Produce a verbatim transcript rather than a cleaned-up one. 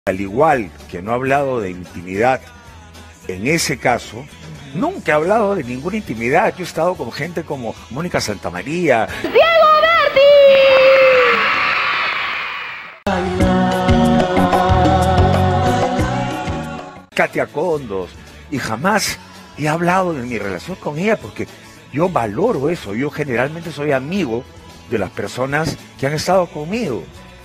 Al igual que no he hablado de intimidad en ese caso, nunca he hablado de ninguna intimidad. Yo he estado con gente como Mónica Santamaría, ¡Diego Berti! Katia Condos, y jamás he hablado de mi relación con ella porque yo valoro eso. Yo generalmente soy amigo de las personas que han estado conmigo.